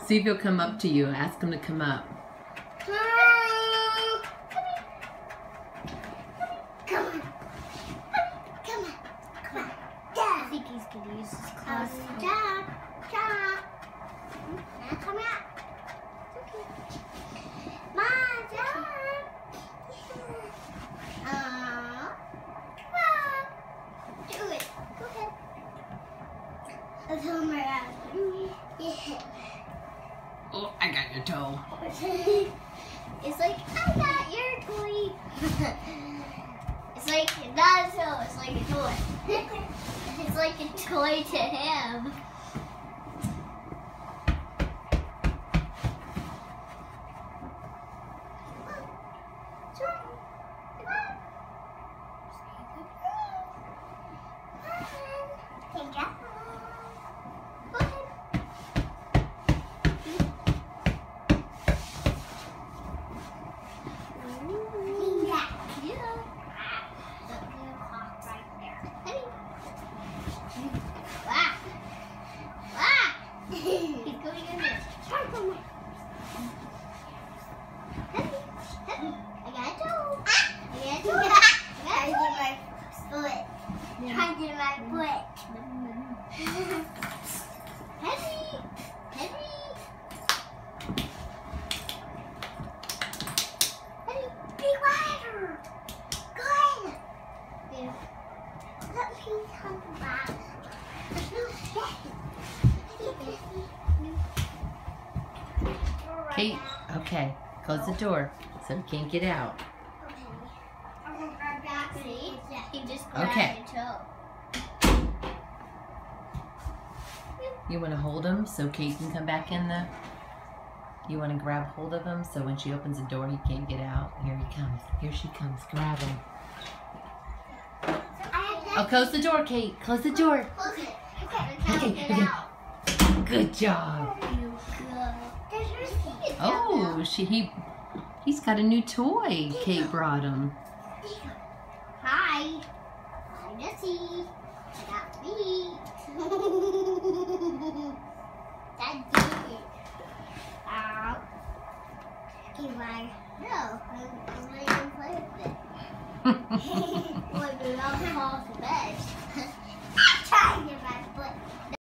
See if he'll come up to you. Ask him to come up. Come on. Come on. Come on. I think he's going to use his claws. Now come out. Okay. Mom, Dad. Come on. Do it. Go ahead. I'll tell him right out. Yeah. Oh, I got your toe. It's like, I got your toy. It's like, not a toe, it's like a toy. It's like a toy to him. Trying to get my foot. Heavy. Be quieter. Good. Let me come back. Cate, okay. Close the door so he can't get out. Okay. You want to hold him so Cate can come back in the... You want to grab hold of him so when she opens the door he can't get out? Here he comes. Here she comes. Grab him. Oh, close the door, Cate. Close the door. Okay. Good job. Oh, he's got a new toy Cate brought him. Hi, Nessie. I got feet. That's it. Ow. Okay, bye. No, I'm ready to play with it. Well, we all fall off the bed.